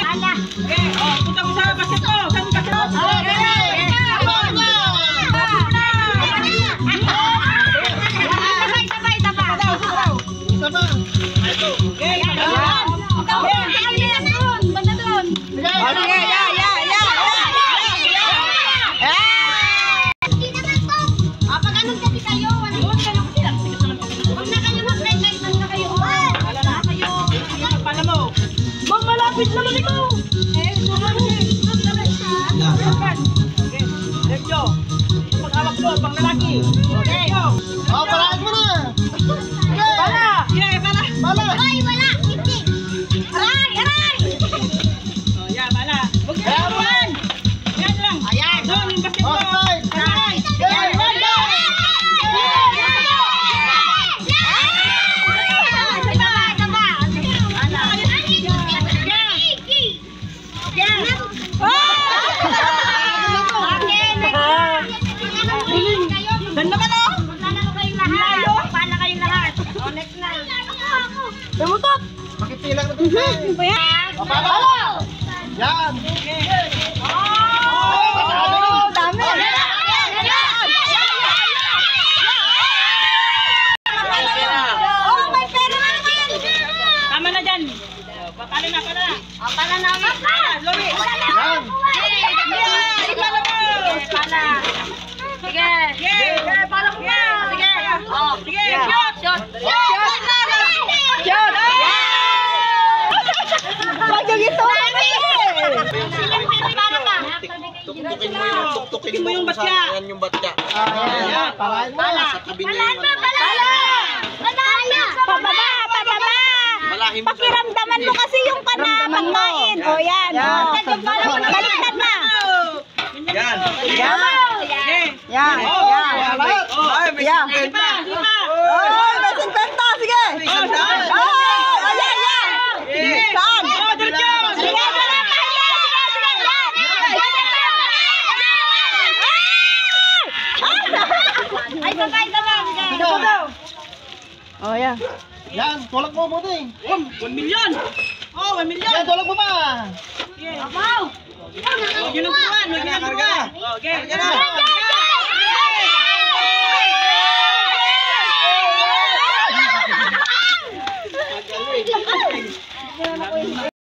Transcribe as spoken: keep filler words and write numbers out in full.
Ala. Okay, oh, punta mo sa basket mo. Saan mo basket mo? Okay. Sabay, sabay, sabay. Sabay. Okay, magalan. Banda doon. Okay, ya, ya, ya. Hindi naman to. Ah, pag anong gabi kayo, wala mo kayo sila. Huwag na kayo mag-night-night na kayo. Wala na kayo. Pala mo. Bang malapit naman ikaw. Eh, okay, let's go. Pag-awak ko, pang lalaki. Okay, go. Oh, paraan mo na. Pala. Yeah, pala. Pala. Ay, wala. Hindi. Aray, aray. Oh, yeah, pala. Huwag ka naman. Yan lang. Ayan. Doon, yung basket mo. Offside. Ayan. Ayan. Ganda ka no? Maglalaro kayong lahat. Magpala kayong lahat. O, next na. Tumutot. Makitilang na dito. Papalo! Yan. Oh! Dami! Oh, may pera naman! Tama na dyan. Papalo na, pala na. O, pala namin. Lori! Yan. Ipala mo! Pala. Sige! Sige! Pala mo na! Sige! Oh, sige! Shot! Shot! Shot! Shot! Pagkag ito! Tuktukin mo yung tuktukin mo yung batya. Yan yung batya. Ayan! Parahin mo na. Sa tabi niya yung ano. Pala! Pababa! Pababa! Malahin mo. Pakiramdaman mo kasi yung kana pagkain. O yan. Baliktad na. Yan. Yan. Yan. Ay, may singkwenta. Oh, may singkwenta. Sige. Oh, ayan, yan. Saan? Sige, sige. Ay, sabay, sabay. Oh, yan. Yan, tulak mo mo din. One million. Oh, one million. Yan, tulak mo pa. Wow. Huwag yun ang tuwan. Huwag yun ang tuwan. Okay.